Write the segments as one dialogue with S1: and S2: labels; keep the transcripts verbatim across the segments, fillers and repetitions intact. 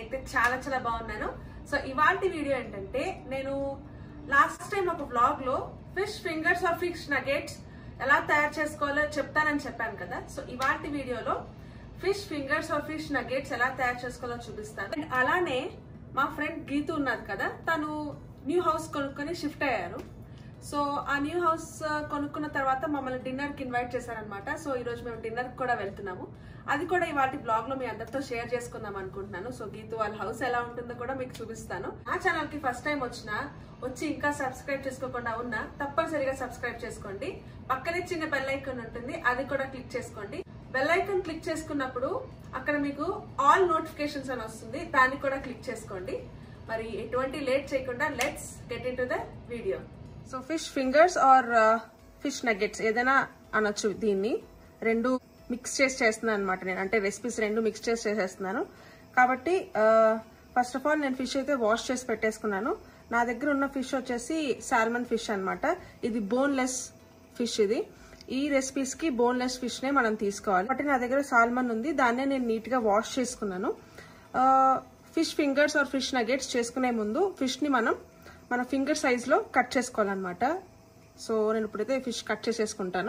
S1: నేనైతే చాలా చాలా బాగున్నాను. సో ఇవాల్టి వీడియో ఏంటంటే, నేను లాస్ట్ టైం ఒక వ్లాగ్ లో fish fingers or fish nuggets ఎలా తయారు చేసుకోవాలో చెప్తానని చెప్పాను కదా. సో ఇవాల్టి వీడియోలో fish fingers or fish nuggets ఎలా తయారు చేసుకోవాలో చూపిస్తాను. అలానే మా ఫ్రెండ్ గీతు ఉన్నది కదా, తను న్యూ హౌస్ కొనుక్కొని షిఫ్ట్ అయ్యారు. సో ఆ న్యూ హౌస్ కొనుక్కున్న తర్వాత మమ్మల్ని డిన్నర్ కి ఇన్వైట్ చేశారనమాట. సో ఈ రోజు మేము డిన్నర్ కి కూడా వెళ్తున్నాము. అది కూడా ఇవాళ బ్లాగ్ లో మీ అందరితో షేర్ చేసుకుందాం అనుకుంటున్నాను. సో గీతు వాళ్ళ హౌస్ ఎలా ఉంటుందో కూడా మీకు చూపిస్తాను. ఆ ఛానల్ కి ఫస్ట్ టైం వచ్చినా వచ్చి ఇంకా సబ్స్క్రైబ్ చేసుకోకుండా ఉన్నా తప్పనిసరిగా సబ్స్క్రైబ్ చేసుకోండి. పక్కనే చిన్న బెల్ ఐకాన్ ఉంటుంది, అది కూడా క్లిక్ చేసుకోండి. బెల్ ఐకాన్ క్లిక్ చేసుకున్నప్పుడు అక్కడ మీకు ఆల్ నోటిఫికేషన్స్ అని వస్తుంది, దాన్ని కూడా క్లిక్ చేసుకోండి. మరి ఎటువంటి లేట్ చేయకుండా let's get into the video. So fish fingers or fish nuggets ఏదైనా అనొచ్చు. దీన్ని రెండు మిక్స్ చేసి చేస్తున్నాను అనమాట నేను, అంటే రెసిపీస్ రెండు మిక్స్ చేసి చేసేస్తున్నాను. కాబట్టి ఫస్ట్ ఆఫ్ ఆల్ నేను ఫిష్ అయితే వాష్ చేసి పెట్టేసుకున్నాను. నా దగ్గర ఉన్న ఫిష్ వచ్చేసి సాల్మన్ ఫిష్ అనమాట. ఇది బోన్లెస్ ఫిష్. ఇది ఈ రెసిపీస్ కి బోన్లెస్ ఫిష్ నే మనం తీసుకోవాలి. కాబట్టి నా దగ్గర సాల్మన్ ఉంది, దాన్నే నేను నీట్ గా వాష్ చేసుకున్నాను. Fish fingers or fish nuggets చేసుకునే ముందు ఫిష్ ని మనం మన ఫింగర్ సైజ్ లో కట్ చేసుకోవాలన్నమాట. సో నేను ఇప్పుడైతే ఫిష్ కట్ చేసేసుకుంటాను.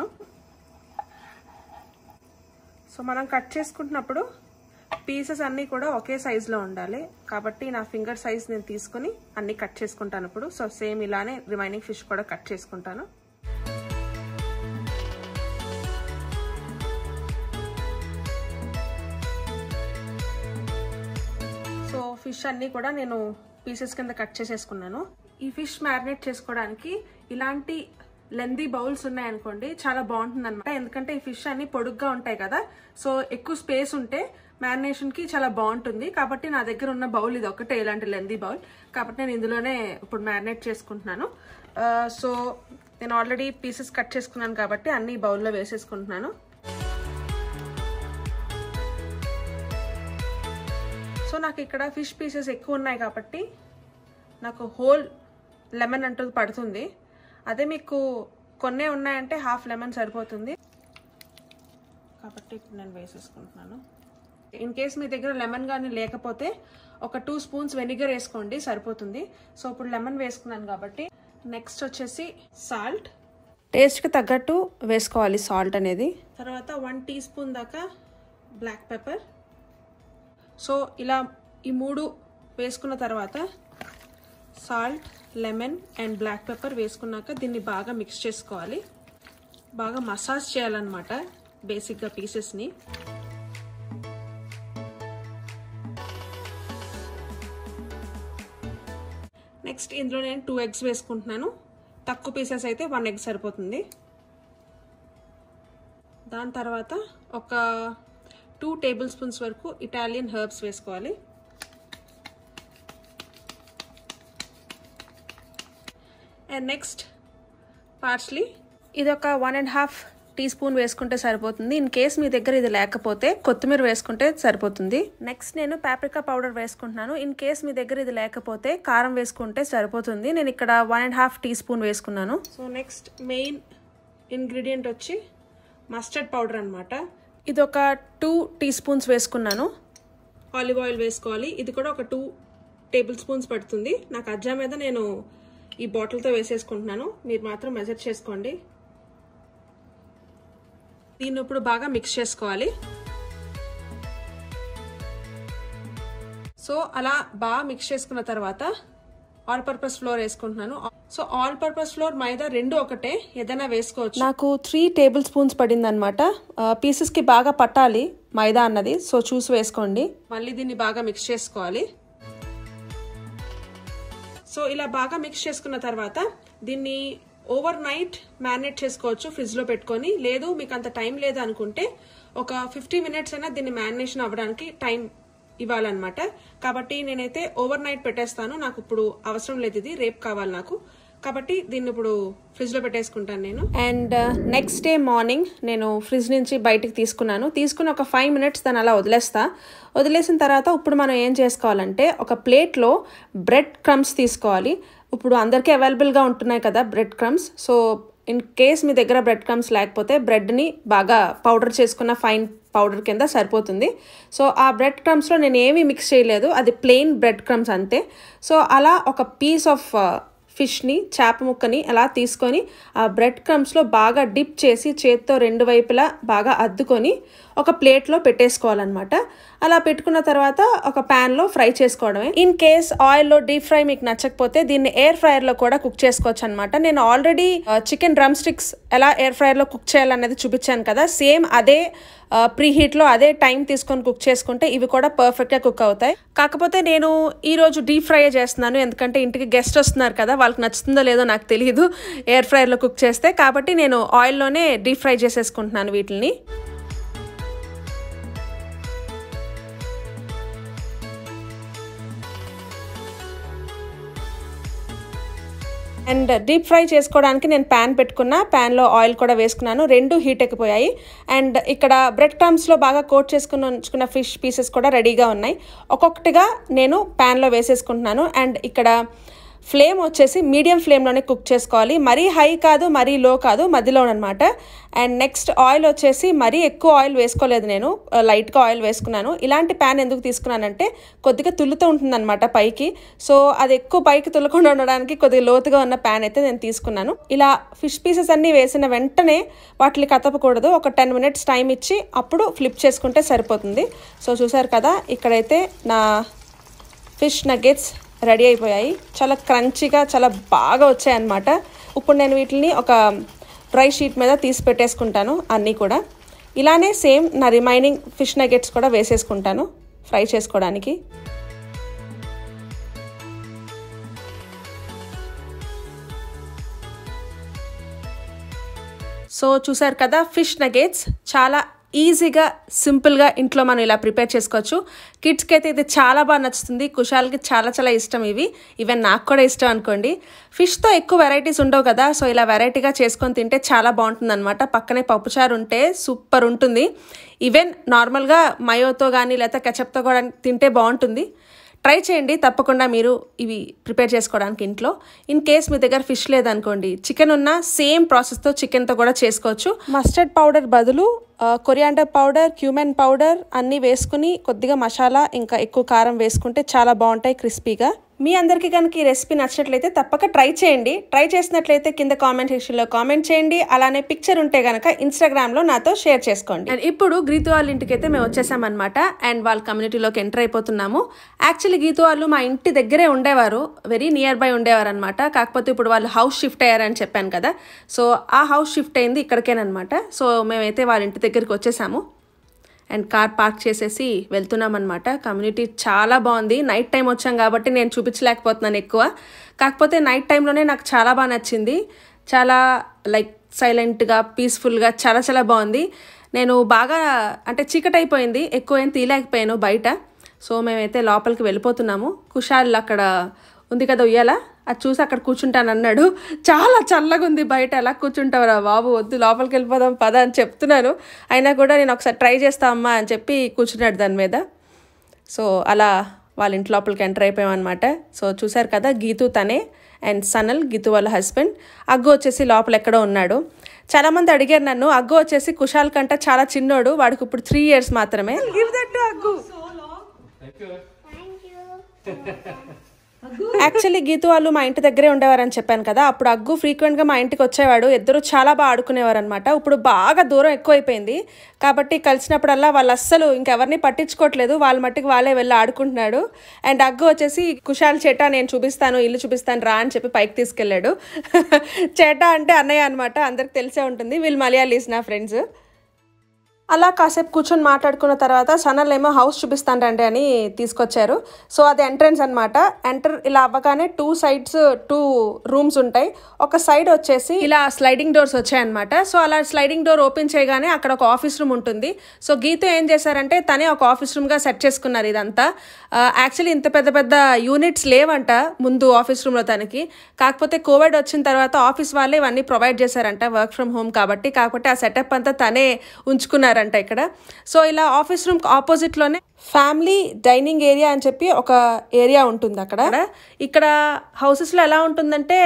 S1: సో మనం కట్ చేసుకుంటున్నప్పుడు పీసెస్ అన్ని కూడా ఒకే సైజ్ లో ఉండాలి. కాబట్టి నా ఫింగర్ సైజ్ నేను తీసుకుని అన్ని కట్ చేసుకుంటాను ఇప్పుడు. సో సేమ్ ఇలానే రిమైనింగ్ ఫిష్ కూడా కట్ చేసుకుంటాను. సో ఫిష్ అన్ని కూడా నేను పీసెస్ కింద కట్ చేసేసుకున్నాను. ఈ ఫిష్ మ్యారినేట్ చేసుకోవడానికి ఇలాంటి లెందీ బౌల్స్ ఉన్నాయనుకోండి, చాలా బాగుంటుంది అనమాట. ఎందుకంటే ఈ ఫిష్ అన్ని పొడుగ్గా ఉంటాయి కదా, సో ఎక్కువ స్పేస్ ఉంటే మ్యారినేషన్ కి చాలా బాగుంటుంది. కాబట్టి నా దగ్గర ఉన్న బౌల్ ఇది ఒకటే, ఇలాంటి లెందీ బౌల్. కాబట్టి నేను ఇందులోనే ఇప్పుడు మ్యారినేట్ చేసుకుంటున్నాను. సో నేను ఆల్రెడీ పీసెస్ కట్ చేసుకున్నాను కాబట్టి అన్ని బౌల్లో వేసేసుకుంటున్నాను. సో నాకు ఇక్కడ ఫిష్ పీసెస్ ఎక్కువ ఉన్నాయి కాబట్టి నాకు హోల్ లెమన్ అంటూ పడుతుంది. అదే మీకు కొన్నే ఉన్నాయంటే హాఫ్ లెమన్ సరిపోతుంది. కాబట్టి ఇప్పుడు నేను వేసేసుకుంటున్నాను. ఇన్ కేస్ మీ దగ్గర లెమన్ కానీ లేకపోతే ఒక టూ స్పూన్స్ వెనిగర్ వేసుకోండి, సరిపోతుంది. సో ఇప్పుడు లెమన్ వేసుకున్నాను కాబట్టి నెక్స్ట్ వచ్చేసి సాల్ట్. టేస్ట్కి తగ్గట్టు వేసుకోవాలి సాల్ట్ అనేది. తర్వాత వన్ టీ స్పూన్ దాకా బ్లాక్ పెప్పర్. సో ఇలా ఈ మూడు వేసుకున్న తర్వాత salt, lemon and black pepper వేసుకున్నాక దీన్ని బాగా మిక్స్ చేసుకోవాలి. బాగా మసాజ్ చేయాలన్నమాట బేసిక్గా పీసెస్ని. నెక్స్ట్ ఇందులో నేను టూ ఎగ్స్ వేసుకుంటున్నాను. తక్కువ పీసెస్ అయితే వన్ ఎగ్ సరిపోతుంది. దాని తర్వాత ఒక టూ టేబుల్ స్పూన్స్ వరకు ఇటాలియన్ హెర్బ్స్ వేసుకోవాలి. And next parsley. ఇది ఒక one and half teaspoon వేసుకుంటే సరిపోతుంది. ఇన్ కేస్ మీ దగ్గర ఇది లేకపోతే కొత్తిమీర వేసుకుంటే సరిపోతుంది. నెక్స్ట్ నేను పాప్రికా పౌడర్ వేసుకుంటున్నాను. ఇన్ కేస్ మీ దగ్గర ఇది లేకపోతే కారం వేసుకుంటే సరిపోతుంది. నేను ఇక్కడ one and half teaspoon వేసుకున్నాను. సో నెక్స్ట్ మెయిన్ ఇంగ్రీడియంట్ వచ్చి మస్టర్డ్ పౌడర్ అనమాట. ఇది ఒక టూ టీ స్పూన్స్ వేసుకున్నాను. ఆలివ్ ఆయిల్ వేసుకోవాలి. ఇది కూడా ఒక టూ టేబుల్ స్పూన్స్ పడుతుంది. నాకు అజ్జా మీద నేను ఈ బాటిల్తో వేసేసుకుంటున్నాను, మీరు మాత్రం మెజర్ చేసుకోండి. దీన్ని ఇప్పుడు బాగా మిక్స్ చేసుకోవాలి. సో అలా బాగా మిక్స్ చేసుకున్న తర్వాత ఆల్ పర్పస్ ఫ్లోర్ వేసుకుంటున్నాను. సో ఆల్ పర్పస్ ఫ్లోర్, మైదా రెండు ఒకటే, ఏదైనా వేసుకోవచ్చు. నాకు త్రీ టేబుల్ స్పూన్స్ పడింది అనమాట. పీసెస్ కి బాగా పట్టాలి మైదా అన్నది, సో చూసి వేసుకోండి. మళ్ళీ దీన్ని బాగా మిక్స్ చేసుకోవాలి. సో ఇలా బాగా మిక్స్ చేసుకున్న తర్వాత దీన్ని ఓవర్ నైట్ మ్యారినేట్ చేసుకోవచ్చు ఫ్రిడ్జ్ లో పెట్టుకొని. లేదు మీకు అంత టైం లేదు అనుకుంటే ఒక ఫిఫ్టీ మినిట్స్ అయినా దీన్ని మ్యారినేషన్ అవ్వడానికి టైం ఇవ్వాలన్నమాట. కాబట్టి నేనైతే ఓవర్ నైట్ పెట్టేస్తాను. నాకు ఇప్పుడు అవసరం లేదు, ఇది రేపు కావాలి నాకు. కాబట్టి దీన్ని ఇప్పుడు ఫ్రిడ్జ్ లో పెట్టేసుకుంటాను నేను. అండ్ నెక్స్ట్ డే మార్నింగ్ నేను ఫ్రిడ్జ్ నుంచి బయటికి తీసుకున్నాను. తీసుకుని ఒక ఫైవ్ మినిట్స్ దాన్ని అలా వదిలేస్తా. వదిలేసిన తర్వాత ఇప్పుడు మనం ఏం చేసుకోవాలంటే ఒక ప్లేట్లో బ్రెడ్ క్రమ్స్ తీసుకోవాలి. ఇప్పుడు అందరికీ అవైలబుల్గా ఉంటున్నాయి కదా bread crumbs. So in case మీ దగ్గర బ్రెడ్ క్రమ్స్ లేకపోతే బ్రెడ్ని బాగా పౌడర్ చేసుకున్న ఫైన్ పౌడర్ కింద సరిపోతుంది. సో ఆ బ్రెడ్ క్రమ్స్లో నేను ఏమీ మిక్స్ చేయలేదు, అది ప్లెయిన్ బ్రెడ్ క్రమ్స్ అంతే. సో అలా ఒక పీస్ ఆఫ్ ఫిష్ని, చేప ముక్కని అలా తీసుకొని ఆ బ్రెడ్ క్రమ్స్లో బాగా డిప్ చేసి చేత్తో రెండు వైపులా బాగా అద్దుకొని ఒక ప్లేట్లో పెట్టేసుకోవాలన్నమాట. అలా పెట్టుకున్న తర్వాత ఒక ప్యాన్లో ఫ్రై చేసుకోవడమే. ఇన్ కేస్ ఆయిల్లో డీప్ ఫ్రై మీకు నచ్చకపోతే దీన్ని ఎయిర్ ఫ్రైయర్లో కూడా కుక్ చేసుకోవచ్చు అనమాట. నేను ఆల్రెడీ చికెన్ డ్రమ్ స్టిక్స్ ఎలా ఎయిర్ ఫ్రైయర్లో కుక్ చేయాలనేది చూపించాను కదా, సేమ్ అదే ప్రీ హీట్లో అదే టైం తీసుకొని కుక్ చేసుకుంటే ఇవి కూడా పర్ఫెక్ట్గా కుక్ అవుతాయి. కాకపోతే నేను ఈరోజు డీప్ ఫ్రై చేస్తున్నాను, ఎందుకంటే ఇంటికి గెస్ట్ వస్తున్నారు కదా, వాళ్ళకి నచ్చుతుందో లేదో నాకు తెలియదు ఎయిర్ ఫ్రైయర్లో కుక్ చేస్తే. కాబట్టి నేను ఆయిల్లోనే డీప్ ఫ్రై చేసేసుకుంటున్నాను వీటిని. అండ్ డీప్ ఫ్రై చేసుకోవడానికి నేను ప్యాన్ పెట్టుకున్నా, ప్యాన్లో ఆయిల్ కూడా వేసుకున్నాను, రెండు హీట్ ఎక్కిపోయాయి. అండ్ ఇక్కడ బ్రెడ్ క్రమ్స్లో బాగా కోట్ చేసుకుని ఉంచుకున్న ఫిష్ పీసెస్ కూడా రెడీగా ఉన్నాయి. ఒక్కొక్కటిగా నేను ప్యాన్లో వేసేసుకుంటున్నాను. అండ్ ఇక్కడ ఫ్లేమ్ వచ్చేసి మీడియం ఫ్లేమ్లోనే కుక్ చేసుకోవాలి, మరీ హై కాదు మరీ లో కాదు, మధ్యలో అనమాట. అండ్ నెక్స్ట్ ఆయిల్ వచ్చేసి మరీ ఎక్కువ ఆయిల్ వేసుకోలేదు, నేను లైట్గా ఆయిల్ వేసుకున్నాను. ఇలాంటి ప్యాన్ ఎందుకు తీసుకున్నానంటే కొద్దిగా తుల్లుతూ ఉంటుందన్నమాట పైకి, సో అది ఎక్కువ పైకి తుల్లకుండా ఉండడానికి కొద్దిగా లోతుగా ఉన్న ప్యాన్ అయితే నేను తీసుకున్నాను. ఇలా ఫిష్ పీసెస్ అన్నీ వేసిన వెంటనే వాటిని కదపకూడదు, ఒక టెన్ మినిట్స్ టైం ఇచ్చి అప్పుడు ఫ్లిప్ చేసుకుంటే సరిపోతుంది. సో చూసారు కదా, ఇక్కడైతే నా ఫిష్ నగెట్స్ రెడీ అయిపోయాయి, చాలా క్రంచీగా చాలా బాగా వచ్చాయి అన్నమాట. ఇప్పుడు నేను వీటిని ఒక డ్రై షీట్ మీద తీసి పెట్టేసుకుంటాను అన్నీ కూడా. ఇలానే సేమ్ నా రిమైనింగ్ ఫిష్ నగెట్స్ కూడా వేసేసుకుంటాను ఫ్రై చేసుకోవడానికి. సో చూసారు కదా, ఫిష్ నగెట్స్ చాలా ఈజీగా సింపుల్గా ఇంట్లో మనం ఇలా ప్రిపేర్ చేసుకోవచ్చు. కిడ్స్కి అయితే ఇది చాలా బాగా నచ్చుతుంది, కుషాల్కి చాలా చాలా ఇష్టం ఇవి, ఈవెన్ నాకు కూడా ఇష్టం అనుకోండి. ఫిష్తో ఎక్కువ వెరైటీస్ ఉండవు కదా, సో ఇలా వెరైటీగా చేసుకొని తింటే చాలా బాగుంటుంది అనమాట. పక్కనే పప్పుచారు ఉంటే సూపర్ ఉంటుంది. ఈవెన్ నార్మల్గా మయోతో కానీ లేకపోతే కెచప్తో కూడా తింటే బాగుంటుంది. ట్రై చేయండి తప్పకుండా మీరు ఇవి ప్రిపేర్ చేసుకోవడానికి ఇంట్లో. ఇన్ కేస్ మీ దగ్గర ఫిష్ లేదనుకోండి, చికెన్ ఉన్న సేమ్ ప్రాసెస్తో చికెన్తో కూడా చేసుకోవచ్చు. మస్టర్డ్ పౌడర్ బదులు కొరియాండర్ పౌడర్, క్యూమెన్ పౌడర్ అన్నీ వేసుకుని కొద్దిగా మసాలా ఇంకా ఎక్కువ కారం వేసుకుంటే చాలా బాగుంటాయి క్రిస్పీగా. మీ అందరికీ కనుక ఈ రెసిపీ నచ్చినట్లయితే తప్పక ట్రై చేయండి. ట్రై చేసినట్లయితే కింద కామెంట్ సెక్షన్లో కామెంట్ చేయండి. అలానే పిక్చర్ ఉంటే కనుక ఇన్స్టాగ్రామ్లో నాతో షేర్ చేసుకోండి. అండ్ ఇప్పుడు గీతు వాళ్ళ ఇంటికి అయితే మేము వచ్చేసామన్నమాట. అండ్ వాళ్ళ కమ్యూనిటీలోకి ఎంటర్ అయిపోతున్నాము. యాక్చువల్లీ గీతు వాళ్ళు మా ఇంటి దగ్గరే ఉండేవారు, వెరీ నియర్ బై ఉండేవారు అనమాట. కాకపోతే ఇప్పుడు వాళ్ళు హౌస్ షిఫ్ట్ అయ్యారని చెప్పాను కదా, సో ఆ హౌస్ షిఫ్ట్ అయింది ఇక్కడికేనమాట. సో మేమైతే వాళ్ళ ఇంటి దగ్గరికి వచ్చేసాము అండ్ కార్ పార్క్ చేసేసి వెళ్తున్నాం అనమాట. కమ్యూనిటీ చాలా బాగుంది. నైట్ టైం వచ్చాం కాబట్టి నేను చూపించలేకపోతున్నాను ఎక్కువ, కాకపోతే నైట్ టైంలోనే నాకు చాలా బాగా నచ్చింది. చాలా లైక్ సైలెంట్గా పీస్ఫుల్గా చాలా చాలా బాగుంది. నేను బాగా అంటే చీకటి అయిపోయింది, ఎక్కువ ఏం తీయలేకపోయాను బయట. సో మేమైతే లోపలికి వెళ్ళిపోతున్నాము. కుషాల్ అక్కడ ఉంది కదా ఉయ్యాల, అది చూసి అక్కడ కూర్చుంటాను అన్నాడు. చాలా చల్లగా ఉంది బయట, ఎలా కూర్చుంటావురా బాబు, వద్దు లోపలికి వెళ్ళిపోదాం పద అని చెప్తున్నాను. అయినా కూడా నేను ఒకసారి ట్రై చేస్తా అమ్మా అని చెప్పి కూర్చున్నాడు దాని మీద. సో అలా వాళ్ళ ఇంటి లోపలికి ఎంటర్ అయిపోయామన్నమాట. సో చూసారు కదా, గీతు తనే అండ్ సనల్ గీతు వాళ్ళ హస్బెండ్. అగ్గు వచ్చేసి లోపల ఎక్కడో ఉన్నాడు. చాలామంది అడిగారు నన్ను, అగ్గు వచ్చేసి కుషాల్ కంటే చాలా చిన్నోడు, వాడికి ఇప్పుడు త్రీ ఇయర్స్ మాత్రమే. యాక్చువల్లీ గీతు వాళ్ళు మా ఇంటి దగ్గరే ఉండేవారని చెప్పాను కదా, అప్పుడు అగ్గు ఫ్రీక్వెంట్గా మా ఇంటికి వచ్చేవాడు. ఇద్దరు చాలా బాగా ఆడుకునేవారు అనమాట. ఇప్పుడు బాగా దూరం ఎక్కువైపోయింది కాబట్టి కలిసినప్పుడల్లా వాళ్ళు అస్సలు ఇంకెవరిని పట్టించుకోవట్లేదు, వాళ్ళ మట్టికి వాళ్ళే వెళ్ళి ఆడుకుంటున్నాడు. అండ్ అగ్గు వచ్చేసి కుషాల్ చేటా నేను చూపిస్తాను ఇల్లు చూపిస్తాను రా అని చెప్పి పైకి తీసుకెళ్ళాడు. చేటా అంటే అన్నయ్య అనమాట, అందరికి తెలిసే ఉంటుంది. వీళ్ళు మలయాళీస్ నా ఫ్రెండ్స్. అలా కాసేపు కూర్చొని మాట్లాడుకున్న తర్వాత సనల్ ఏమో హౌస్ చూపిస్తానండి అని తీసుకొచ్చారు. సో అది ఎంట్రన్స్ అనమాట. ఎంటర్ ఇలా అవ్వగానే టూ సైడ్స్ టూ రూమ్స్ ఉంటాయి. ఒక సైడ్ వచ్చేసి ఇలా స్లైడింగ్ డోర్స్ వచ్చాయన్నమాట. సో అలా స్లైడింగ్ డోర్ ఓపెన్ చేయగానే అక్కడ ఒక ఆఫీస్ రూమ్ ఉంటుంది. సో గీత ఏం చేశారంటే తనే ఒక ఆఫీస్ రూమ్గా సెట్ చేసుకున్నారు ఇదంతా. యాక్చువల్లీ ఇంత పెద్ద పెద్ద యూనిట్స్ లేవంట ముందు ఆఫీస్ రూమ్లో తనకి, కాకపోతే కోవిడ్ వచ్చిన తర్వాత ఆఫీస్ వాళ్ళే ఇవన్నీ ప్రొవైడ్ చేశారంట వర్క్ ఫ్రమ్ హోమ్ కాబట్టి. కాకపోతే ఆ సెటప్ అంతా తనే ఉంచుకున్నారు అంట ఇక్కడ. సో ఇలా ఆఫీస్ రూమ్ ఆపోజిట్ లోనే ఫ్యామిలీ డైనింగ్ ఏరియా అని చెప్పి ఒక ఏరియా ఉంటుంది అక్కడ. ఇక్కడ హౌసెస్ లో ఎలా ఉంటుందంటే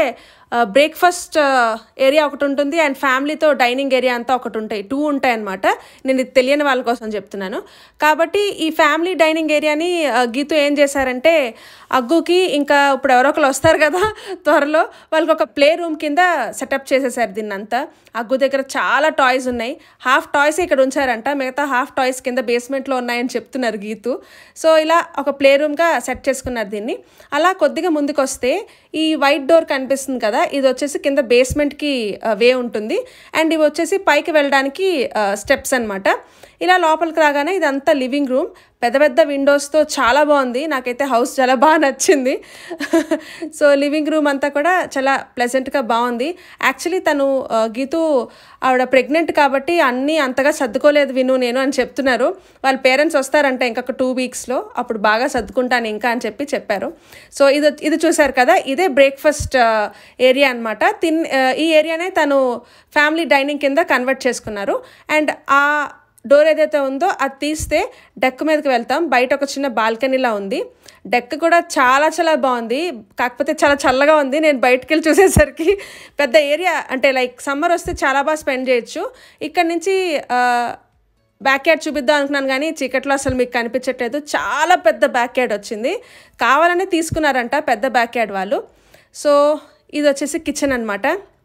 S1: బ్రేక్ఫాస్ట్ ఏరియా ఒకటి ఉంటుంది అండ్ ఫ్యామిలీతో డైనింగ్ ఏరియా అంతా ఒకటి ఉంటాయి, టూ ఉంటాయి అనమాట. నేను ఇది తెలియని వాళ్ళ కోసం చెప్తున్నాను. కాబట్టి ఈ ఫ్యామిలీ డైనింగ్ ఏరియాని గీతు ఏం చేశారంటే అగ్గుకి ఇంకా ఇప్పుడు ఎవరో ఒకరు వస్తారు కదా త్వరలో, వాళ్ళకి ఒక ప్లే రూమ్ కింద సెటప్ చేసేసారు దీన్నంతా. అగ్గు దగ్గర చాలా టాయ్స్ ఉన్నాయి, హాఫ్ టాయ్స్ ఇక్కడ ఉంచారంట, మిగతా హాఫ్ టాయ్స్ కింద బేస్మెంట్లో ఉన్నాయని చెప్తున్నారు గీతు. సో ఇలా ఒక ప్లే రూమ్గా సెట్ చేసుకున్నారు దీన్ని. అలా కొద్దిగా ముందుకు వస్తే ఈ వైట్ డోర్ కనిపిస్తుంది కదా, ఇది వచ్చేసి కింద బేస్మెంట్కి వే ఉంటుంది అండ్ ఇవి వచ్చేసి పైకి వెళ్ళడానికి స్టెప్స్ అనమాట. ఇలా లోపలికి రాగానే ఇదంతా లివింగ్ రూమ్, పెద్ద పెద్ద విండోస్తో చాలా బాగుంది. నాకైతే హౌస్ చాలా బాగా నచ్చింది. సో లివింగ్ రూమ్ అంతా కూడా చాలా ప్లెజెంట్గా బాగుంది. యాక్చువల్లీ తను గీతు ఆవిడ ప్రెగ్నెంట్ కాబట్టి అన్నీ అంతగా సర్దుకోలేదు విను నేను అని చెప్తున్నారు. వాళ్ళ పేరెంట్స్ వస్తారంట ఇంకొక టూ వీక్స్లో, అప్పుడు బాగా సర్దుకుంటాను ఇంకా అని చెప్పి చెప్పారు. సో ఇది ఇది చూసారు కదా, ఇదే బ్రేక్ఫాస్ట్ ఏరియా అనమాట. తిన్ ఈ ఏరియానే తను ఫ్యామిలీ డైనింగ్ కింద కన్వర్ట్ చేసుకున్నారు. అండ్ ఆ డోర్ ఏదైతే ఉందో అది తీస్తే డెక్ మీదకి వెళ్తాం. బయట ఒక చిన్న బాల్కనీలా ఉంది. డెక్ కూడా చాలా చాలా బాగుంది, కాకపోతే చాలా చల్లగా ఉంది. నేను బయటకు వెళ్ళి చూసేసరికి పెద్ద ఏరియా, అంటే లైక్ సమ్మర్ వస్తే చాలా బాగా స్పెండ్ చేయొచ్చు. ఇక్కడ నుంచి బ్యాక్ యార్డ్ చూపిద్దాం అనుకున్నాను కానీ చీకట్లో అసలు మీకు కనిపించట్లేదు. చాలా పెద్ద బ్యాక్ యార్డ్ వచ్చింది, కావాలనే తీసుకున్నారంట పెద్ద బ్యాక్ యార్డ్ వాళ్ళు. సో ఇది వచ్చేసి కిచెన్ అనమాట.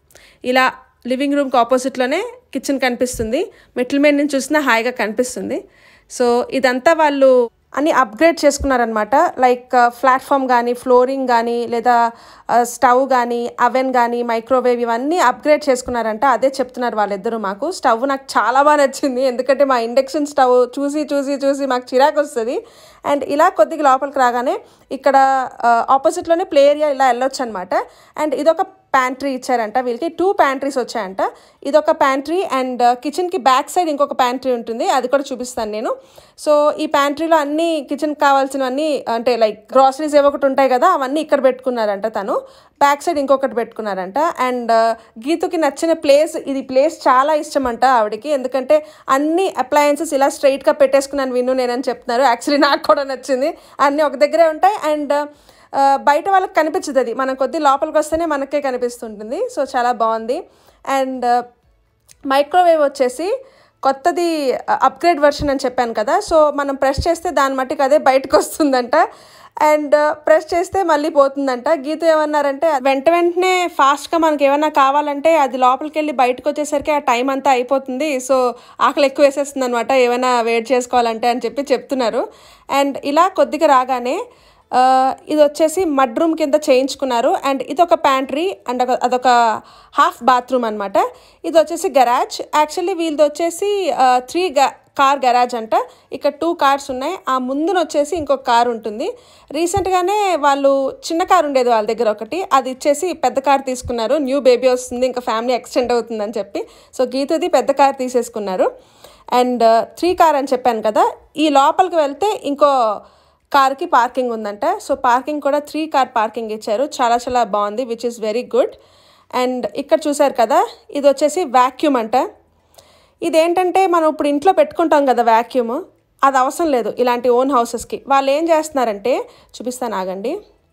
S1: ఇలా లివింగ్ రూమ్కి ఆపోజిట్లోనే కిచెన్ కనిపిస్తుంది, మెట్ల మీద నుంచి చూసినా హాయిగా కనిపిస్తుంది. సో ఇదంతా వాళ్ళు అన్ని అప్గ్రేడ్ చేసుకున్నారనమాట. లైక్ ప్లాట్ఫామ్ కానీ, ఫ్లోరింగ్ కానీ, లేదా స్టవ్ కానీ, అవెన్ కానీ, మైక్రోవేవ్ ఇవన్నీ అప్గ్రేడ్ చేసుకున్నారంట. అదే చెప్తున్నారు వాళ్ళిద్దరూ మాకు. స్టవ్ నాకు చాలా బాగా నచ్చింది, ఎందుకంటే మా ఇండక్షన్ స్టవ్ చూసి చూసి చూసి మాకు చిరాకు వస్తుంది. అండ్ ఇలా కొద్దిగా లోపలికి రాగానే ఇక్కడ ఆపోజిట్లోనే ప్లే ఏరియా ఇలా వెళ్ళొచ్చు అనమాట. అండ్ ఇదొక ప్యాంట్రీ ఇచ్చారంట వీళ్ళకి, టూ ప్యాంట్రీస్ వచ్చాయంట. ఇదొక ప్యాంట్రీ అండ్ కిచెన్కి బ్యాక్ సైడ్ ఇంకొక ప్యాంట్రీ ఉంటుంది, అది కూడా చూపిస్తాను నేను. సో ఈ ప్యాంట్రీలో అన్ని కిచెన్కి కావాల్సినవన్నీ, అంటే లైక్ గ్రాసరీస్ ఏవో ఒకటి ఉంటాయి కదా, అవన్నీ ఇక్కడ పెట్టుకున్నారంట తను. బ్యాక్ సైడ్ ఇంకొకటి పెట్టుకున్నారంట. అండ్ గీతుకి నచ్చిన ప్లేస్ ఇది, ప్లేస్ చాలా ఇష్టం అంట ఆవిడకి, ఎందుకంటే అన్ని అప్లయన్సెస్ ఇలా స్ట్రైట్గా పెట్టేసుకున్నాను విన్ను నేనని చెప్తున్నారు. యాక్చువల్లీ నాకు కూడా నచ్చింది, అన్నీ ఒక దగ్గరే ఉంటాయి అండ్ బయట వాళ్ళకి కనిపించదు, అది మనం కొద్ది లోపలికి వస్తేనే మనకే కనిపిస్తుంటుంది. సో చాలా బాగుంది. అండ్ మైక్రోవేవ్ వచ్చేసి కొత్తది అప్గ్రేడ్ వర్షన్ అని చెప్పాను కదా, సో మనం ప్రెస్ చేస్తే దాని మట్టుకు అదే బయటకు వస్తుందంట. అండ్ ప్రెస్ చేస్తే మళ్ళీ పోతుందంట. గీత ఏమన్నారంటే వెంట వెంటనే ఫాస్ట్గా మనకి ఏమైనా కావాలంటే అది లోపలికి వెళ్ళి బయటకు వచ్చేసరికి ఆ టైం అంతా అయిపోతుంది, సో ఆకలి ఎక్కువ వేసేస్తుంది అనమాట ఏమైనా వెయిట్ చేసుకోవాలంటే అని చెప్పి చెప్తున్నారు. అండ్ ఇలా కొద్దిగా రాగానే ఇది వచ్చేసి మడ్ రూమ్ కింద చేయించుకున్నారు. అండ్ ఇదొక ప్యాంట్రీ అండ్ అదొక హాఫ్ బాత్రూమ్ అనమాట. ఇది వచ్చేసి గరాజ్. యాక్చువల్లీ వీళ్ళది వచ్చేసి త్రీ గా కార్ గరాజ్ అంట. ఇక్కడ టూ కార్స్ ఉన్నాయి, ఆ ముందున వచ్చేసి ఇంకొక కార్ ఉంటుంది. రీసెంట్గానే వాళ్ళు చిన్న కార్ ఉండేది వాళ్ళ దగ్గర ఒకటి, అది ఇచ్చేసి పెద్ద కార్ తీసుకున్నారు. న్యూ బేబీ వస్తుంది, ఇంకా ఫ్యామిలీ ఎక్స్టెండ్ అవుతుందని చెప్పి, సో గీతది పెద్ద కార్ తీసేసుకున్నారు. అండ్ త్రీ కార్ అని చెప్పాను కదా, ఈ లోపలికి వెళ్తే ఇంకో కార్కి పార్కింగ్ ఉందంట. సో పార్కింగ్ కూడా త్రీ కార్ పార్కింగ్ ఇచ్చారు, చాలా చాలా బాగుంది, which is very good. And ఇక్కడ చూసారు కదా, ఇది వచ్చేసి వ్యాక్యూమ్ అంట. ఇదేంటంటే మనం ఇప్పుడు ఇంట్లో పెట్టుకుంటాం కదా వ్యాక్యూమ్, అది అవసరం లేదు ఇలాంటి ఓన్ హౌసెస్కి. వాళ్ళు ఏం చేస్తున్నారంటే చూపిస్తాను ఆగండి.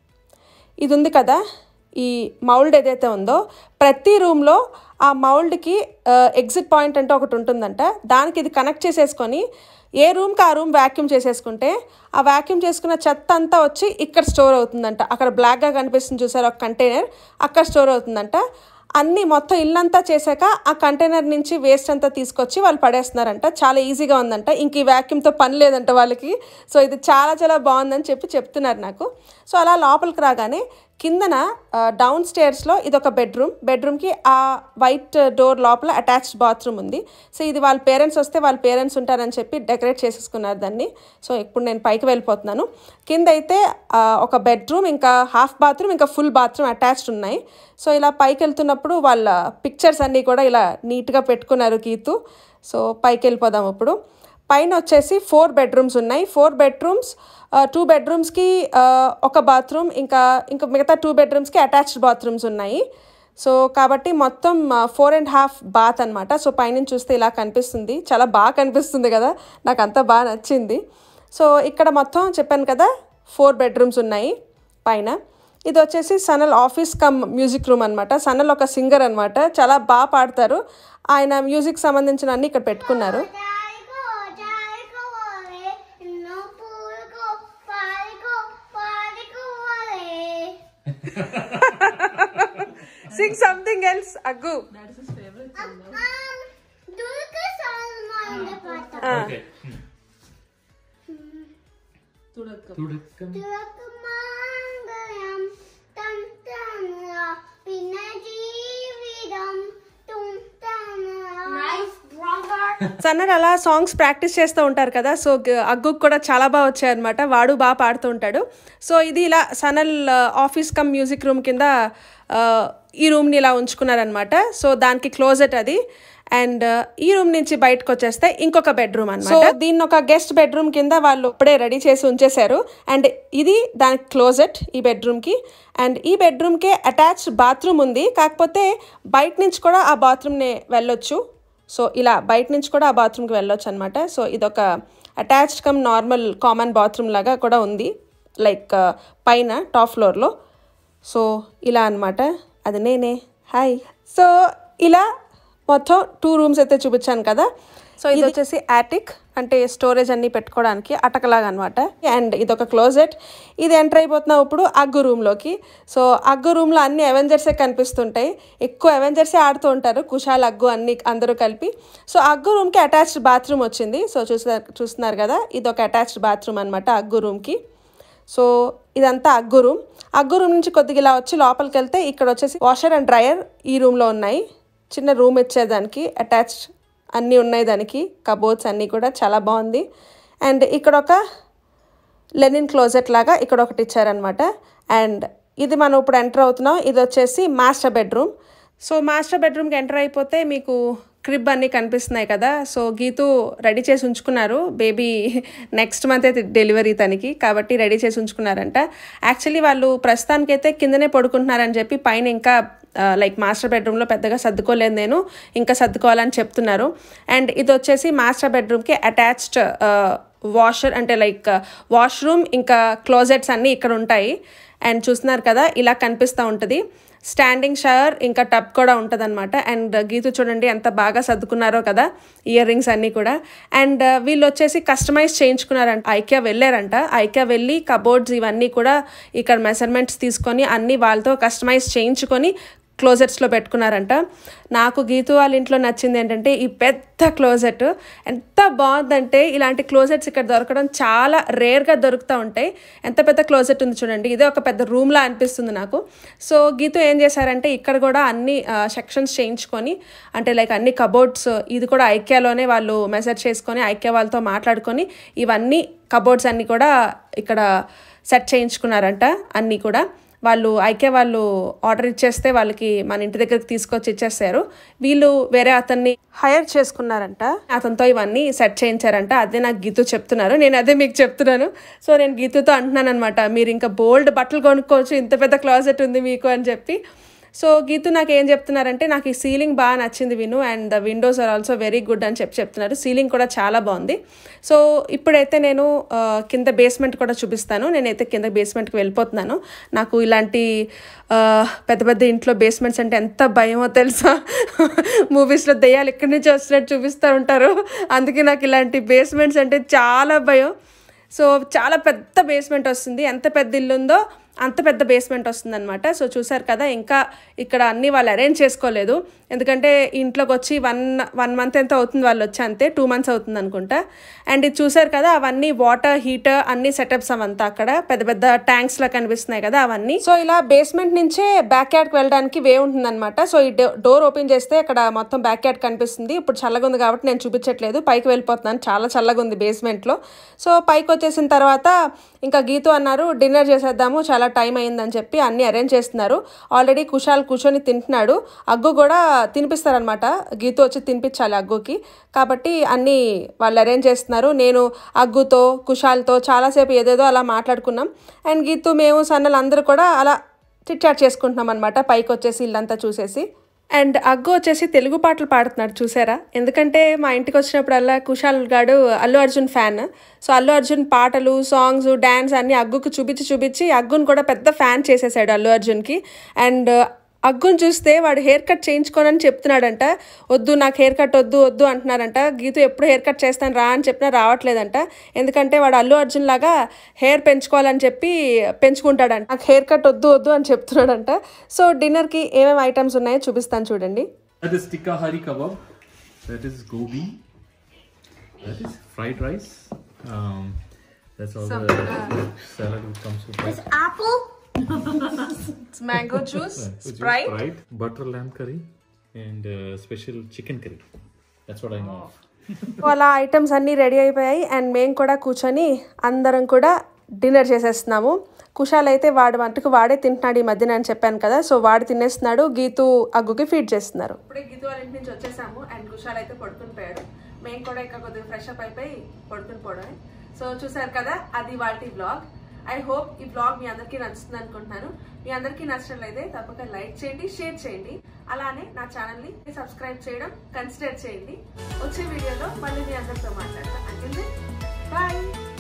S1: ఇది ఉంది కదా, ఈ మౌల్డ్ ఏదైతే ఉందో ప్రతి రూమ్లో ఆ మౌల్డ్కి ఎగ్జిట్ పాయింట్ అంటే ఒకటి ఉంటుందంట. దానికి ఇది కనెక్ట్ చేసేసుకొని ఏ రూమ్కి ఆ రూమ్ వ్యాక్యూమ్ చేసేసుకుంటే ఆ వ్యాక్యూమ్ చేసుకున్న చెత్త అంతా వచ్చి ఇక్కడ స్టోర్ అవుతుందంట. అక్కడ బ్లాక్గా కనిపిస్తుంది చూసారు ఒక కంటైనర్, అక్కడ స్టోర్ అవుతుందంట. అన్నీ మొత్తం ఇల్లంతా చేశాక ఆ కంటైనర్ నుంచి వేస్ట్ అంతా తీసుకొచ్చి వాళ్ళు పడేస్తున్నారంట. చాలా ఈజీగా ఉందంట, ఇంక ఈ వ్యాక్యూమ్తో పని లేదంట వాళ్ళకి. సో ఇది చాలా చాలా బాగుందని చెప్పి చెప్తున్నారు నాకు. సో అలా లోపలికి రాగానే కిందన డౌన్ స్టేర్స్లో ఇదొక బెడ్రూమ్, బెడ్రూమ్కి ఆ వైట్ డోర్ లోపల అటాచ్డ్ బాత్రూమ్ ఉంది. సో ఇది వాళ్ళ పేరెంట్స్ వస్తే వాళ్ళ పేరెంట్స్ ఉంటారని చెప్పి డెకరేట్ చేసేసుకున్నారు దాన్ని. సో ఇప్పుడు నేను పైకి వెళ్ళిపోతున్నాను. కింద అయితే ఒక బెడ్రూమ్, ఇంకా హాఫ్ బాత్రూమ్, ఇంకా ఫుల్ బాత్రూమ్ అటాచ్డ్ ఉన్నాయి. సో ఇలా పైకి వెళ్తున్నప్పుడు వాళ్ళ పిక్చర్స్ అన్నీ కూడా ఇలా నీట్గా పెట్టుకున్నారు గీతు. సో పైకి వెళ్ళిపోదాం ఇప్పుడు. పైన వచ్చేసి ఫోర్ బెడ్రూమ్స్ ఉన్నాయి. ఫోర్ బెడ్రూమ్స్ టూ బెడ్రూమ్స్కి ఒక బాత్రూమ్, ఇంకా ఇంకా మిగతా టూ బెడ్రూమ్స్కి అటాచ్డ్ బాత్రూమ్స్ ఉన్నాయి. సో కాబట్టి మొత్తం ఫోర్ అండ్ హాఫ్ బాత్ అనమాట. సో పైనుంచి చూస్తే ఇలా కనిపిస్తుంది, చాలా బాగా కనిపిస్తుంది కదా, నాకు అంతా బాగా నచ్చింది. సో ఇక్కడ మొత్తం చెప్పాను కదా ఫోర్ బెడ్రూమ్స్ ఉన్నాయి పైన. ఇది వచ్చేసి Sanal office cum music room అనమాట. సనల్ ఒక సింగర్ అనమాట, చాలా బాగా పాడతారు. ఆయన మ్యూజిక్ సంబంధించిన అన్ని ఇక్కడ పెట్టుకున్నారు. Sing something else, Aggu. That is his favorite song. Um, Durga Salman. Okay. Tudakam. Tudakam. Tudakam mangalam tam tamra pinajeevidam tum tamra. Nice brother. సన్నర్ అలా సాంగ్స్ ప్రాక్టీస్ చేస్తూ ఉంటారు కదా, సో అగ్గుకు కూడా చాలా బాగా వచ్చాయి అనమాట. వాడు బాగా పాడుతూ ఉంటాడు. సో ఇది ఇలా Sanal office cum music room కింద ఈ రూమ్ని ఇలా ఉంచుకున్నారనమాట. సో దానికి క్లోజెట్ అది. అండ్ ఈ రూమ్ నుంచి బయటకు వచ్చేస్తే ఇంకొక బెడ్రూమ్ అనమాట. సో దీన్ని ఒక గెస్ట్ బెడ్రూమ్ కింద వాళ్ళు ఇప్పుడే రెడీ చేసి ఉంచేశారు. అండ్ ఇది దానికి క్లోజెట్ ఈ బెడ్రూమ్కి. అండ్ ఈ బెడ్రూమ్కే అటాచ్డ్ బాత్రూమ్ ఉంది, కాకపోతే బయట నుంచి కూడా ఆ బాత్రూమ్ని వెళ్ళొచ్చు. సో ఇలా బయట నుంచి కూడా ఆ బాత్రూమ్కి వెళ్ళొచ్చు అనమాట. సో ఇదొక attached cum normal common bathroom లాగా కూడా ఉంది, లైక్ పైన టాప్ ఫ్లోర్లో. సో ఇలా అనమాట, అది నేనే. హాయ్. సో ఇలా మొత్తం టూ రూమ్స్ అయితే చూపించాను కదా. సో ఇది వచ్చేసి యాటిక్, అంటే స్టోరేజ్ అన్నీ పెట్టుకోవడానికి అటకలాగా అనమాట. అండ్ ఇదొక క్లోజెట్. ఇది ఎంటర్ అయిపోతున్నాం ఇప్పుడు అగ్గు రూమ్లోకి. సో అగ్గు రూమ్లో అన్ని అవెంజర్సే కనిపిస్తుంటాయి, ఎక్కువ అవెంజర్సే ఆడుతూ ఉంటారు, కుషాల్ అగ్గు అన్ని అందరూ కలిపి. సో అగ్గు రూమ్కి అటాచ్డ్ బాత్రూమ్ వచ్చింది. సో చూసా చూస్తున్నారు కదా, ఇదొక అటాచ్డ్ బాత్రూమ్ అనమాట అగ్గు రూమ్కి. సో ఇదంతా అగ్గు రూమ్. అగ్గు రూమ్ నుంచి కొద్దిగా ఇలా వచ్చి లోపలికి వెళ్తే ఇక్కడ వచ్చేసి వాషర్ అండ్ డ్రయర్ ఈ రూమ్లో ఉన్నాయి. చిన్న రూమ్ ఇచ్చేదానికి అటాచ్డ్ అన్నీ ఉన్నాయి, దానికి కబోర్డ్స్ అన్నీ కూడా చాలా బాగుంది. అండ్ ఇక్కడ ఒక లెనిన్ క్లోజెట్ లాగా ఇక్కడ ఒకటి ఇచ్చారనమాట. అండ్ ఇది మనం ఇప్పుడు ఎంటర్ అవుతున్నాం, ఇది వచ్చేసి మాస్టర్ బెడ్రూమ్. సో మాస్టర్ బెడ్రూమ్కి ఎంటర్ అయిపోతే మీకు క్రిబ్ అన్నీ కనిపిస్తున్నాయి కదా. సో గీతు రెడీ చేసి ఉంచుకున్నారు, బేబీ నెక్స్ట్ మంత్ అయితే డెలివరీ తనకి, కాబట్టి రెడీ చేసి ఉంచుకున్నారంట. యాక్చువల్లీ వాళ్ళు ప్రస్తుతానికైతే కిందనే పడుకుంటున్నారని చెప్పి పైన ఇంకా లైక్ మాస్టర్ బెడ్రూమ్లో పెద్దగా సర్దుకోలేదు, నేను ఇంకా సర్దుకోవాలని చెప్తున్నారు. అండ్ ఇది వచ్చేసి మాస్టర్ బెడ్రూమ్కి అటాచ్డ్ వాషర్, అంటే లైక్ వాష్రూమ్ ఇంకా క్లోజెట్స్ అన్నీ ఇక్కడ ఉంటాయి. అండ్ చూస్తున్నారు కదా, ఇలా కనిపిస్తూ ఉంటుంది. స్టాండింగ్ షవర్ ఇంకా టబ్ కూడా ఉంటుంది అనమాట. అండ్ గీతు చూడండి ఎంత బాగా సర్దుకున్నారో కదా, ఇయర్ రింగ్స్ అన్నీ కూడా. అండ్ వీళ్ళు వచ్చేసి కస్టమైజ్ చేయించుకున్నారంట, ఐక్యా వెళ్ళారంట. ఐక్యా వెళ్ళి కబోర్డ్స్ ఇవన్నీ కూడా ఇక్కడ మెజర్మెంట్స్ తీసుకొని అన్నీ వాళ్ళతో కస్టమైజ్ చేయించుకొని క్లోజెట్స్లో పెట్టుకున్నారంట. నాకు గీతు వాళ్ళ ఇంట్లో నచ్చింది ఏంటంటే ఈ పెద్ద క్లోజెట్. ఎంత బాగుందంటే ఇలాంటి క్లోజెట్స్ ఇక్కడ దొరకడం చాలా రేర్గా దొరుకుతూ ఉంటాయి. ఎంత పెద్ద క్లోజెట్ ఉంది చూడండి, ఇదే ఒక పెద్ద రూమ్లా అనిపిస్తుంది నాకు. సో గీతు ఏం చేశారంటే ఇక్కడ కూడా అన్ని సెక్షన్స్ చేయించుకొని, అంటే లైక్ అన్ని కబోర్డ్స్ ఇది కూడా ఐక్యాలోనే వాళ్ళు మెజర్ చేసుకొని ఐక్యా వాళ్ళతో మాట్లాడుకొని ఇవన్నీ కబోర్డ్స్ అన్నీ కూడా ఇక్కడ సెట్ చేయించుకున్నారంట. అన్నీ కూడా వాళ్ళు ఐకే వాళ్ళు ఆర్డర్ ఇచ్చేస్తే వాళ్ళకి మన ఇంటి దగ్గరికి తీసుకొచ్చి ఇచ్చేస్తారు. వీళ్ళు వేరే అతన్ని హైర్ చేసుకున్నారంట, అతనితో ఇవన్నీ సెట్ చేయించారంట. అదే నాకు గీతు చెప్తున్నారు, నేను అదే మీకు చెప్తున్నాను. సో నేను గీతుతో అంటున్నాను అనమాట, మీరు ఇంకా బోల్డ్ బట్టలు కొనుక్కోవచ్చు, ఇంత పెద్ద క్లాజెట్ ఉంది మీకు అని చెప్పి. సో గీతు నాకు ఏం చెప్తున్నారంటే, నాకు ఈ సీలింగ్ బాగా నచ్చింది విను, and the windows are also very good అని చెప్పి చెప్తున్నారు. సీలింగ్ కూడా చాలా బాగుంది. సో ఇప్పుడైతే నేను కింద బేస్మెంట్ కూడా చూపిస్తాను. నేనైతే కింద బేస్మెంట్కి వెళ్ళిపోతున్నాను. నాకు ఇలాంటి పెద్ద పెద్ద ఇంట్లో బేస్మెంట్స్ అంటే ఎంత భయమో తెలుసా. మూవీస్లో దెయ్యాలు ఇక్కడి నుంచి వచ్చినట్టు చూపిస్తూ ఉంటారు, అందుకే నాకు ఇలాంటి బేస్మెంట్స్ అంటే చాలా భయం. సో చాలా పెద్ద బేస్మెంట్ వస్తుంది, ఎంత పెద్ద ఇల్లు ఉందో అంత పెద్ద బేస్మెంట్ వస్తుంది అనమాట. సో చూసారు కదా, ఇంకా ఇక్కడ అన్నీ వాళ్ళు అరేంజ్ చేసుకోలేదు, ఎందుకంటే ఇంట్లోకి వచ్చి వన్ వన్ మంత్ ఎంత అవుతుంది వాళ్ళు వచ్చి, అంతే టూ మంత్స్ అవుతుంది అనుకుంటా. అండ్ ఇది చూసారు కదా, అవన్నీ వాటర్ హీటర్ అన్ని సెటప్స్ అవంతా అక్కడ పెద్ద పెద్ద ట్యాంక్స్ లా కనిపిస్తున్నాయి కదా అవన్నీ. సో ఇలా బేస్మెంట్ నుంచే బ్యాక్ యార్డ్కి వెళ్ళడానికి వే ఉంటుంది అనమాట. సో ఈ డోర్ ఓపెన్ చేస్తే అక్కడ మొత్తం బ్యాక్ యార్డ్ కనిపిస్తుంది. ఇప్పుడు చల్లగా ఉంది కాబట్టి నేను చూపించట్లేదు, పైకి వెళ్ళిపోతున్నాను, చాలా చల్లగా ఉంది బేస్మెంట్లో. సో పైకి వచ్చేసిన తర్వాత ఇంకా గీతు అన్నారు డిన్నర్ చేసేద్దాము, చాలా టైం అయిందని చెప్పి అన్నీ అరేంజ్ చేస్తున్నారు. ఆల్రెడీ కుషాల్ కూర్చొని తింటున్నాడు, అగ్గు కూడా తినిపిస్తారనమాట, గీతు వచ్చి తినిపించాలి అగ్గుకి, కాబట్టి అన్నీ వాళ్ళు అరేంజ్ చేస్తున్నారు. నేను అగ్గుతో కుషాల్తో చాలాసేపు ఏదేదో అలా మాట్లాడుకున్నాం. అండ్ గీతు మేము సన్నలు అందరూ కూడా అలా చిట్ చాట్ చేసుకుంటున్నాం అనమాట, పైకి వచ్చేసి ఇల్లంతా చూసేసి. అండ్ అగ్గు వచ్చేసి తెలుగు పాటలు పాడుతున్నాడు చూసారా. ఎందుకంటే మా ఇంటికి వచ్చినప్పుడల్లా కుశాల్ గాడు అల్లు అర్జున్ ఫ్యాన్. సో అల్లు అర్జున్ పాటలు, సాంగ్స్, డ్యాన్స్ అన్ని అగ్గుకు చూపించి చూపించి అగ్గును కూడా పెద్ద ఫ్యాన్ చేసేసాడు అల్లు అర్జున్కి. అండ్ అగ్గును చూస్తే వాడు హెయిర్ కట్ చేయించుకోనని చెప్తున్నాడంట. వద్దు నాకు హెయిర్ కట్ వద్దు వద్దు అంటున్నారంట. గీతు ఎప్పుడు హెయిర్ కట్ చేస్తాను రా అని చెప్పినా రావట్లేదంట. ఎందుకంటే వాడు అల్లు అర్జున్ లాగా హెయిర్ పెంచుకోవాలని చెప్పి పెంచుకుంటాడంట. నాకు హెయిర్ కట్ వద్దు వద్దు అని చెప్తున్నాడంట. సో డిన్నర్కి ఏమేమి ఐటమ్స్ ఉన్నాయో చూపిస్తాను చూడండి.
S2: That is tikka hari kebab. That is gobi. That is fried rice. Um, that's all so, the uh, salad which comes with
S3: There's apple.
S1: It's mango juice, Sprite,
S2: Sprite, butter lamb curry, and uh, special chicken curry. That's what I know.
S1: అలా items అన్నీ ready అయిపోయాయి. And మేము కూడా కూర్చొని అందరం కూడా dinner చేసేస్తున్నాము. Kushal అయితే వాడు మట్టుకు వాడే తింటున్నాడు ఈ మధ్యన అని చెప్పాను కదా. సో వాడు తినేస్తున్నాడు, గీతు అగ్గుకి ఫీడ్ చేస్తున్నారు. ఇప్పుడే గీతు వాళ్ళ ఇంటి నుంచి వచ్చేసాము. అండ్ కుశాల్ అయితే పడుకుని పోయాడు. మేము కూడా ఇంకా కొద్దిగా ఫ్రెష్ అప్ అయిపోయి పడుకుని పోవడమే. సో చూసారు కదా, అది వాటి బ్లాగ్. ఐ హోప్ ఈ బ్లాగ్ మీ అందరికీ నచ్చుతుంది అనుకుంటున్నాను. మీ అందరికీ నచ్చినట్లయితే తప్పక లైక్ చేయండి, షేర్ చేయండి. అలానే నా ఛానల్ని సబ్స్క్రైబ్ చేయడం కన్సిడర్ చేయండి. వచ్చే వీడియోలో మళ్ళీ మీ అందరితో మాట్లాడతాను. అంటే బాయ్.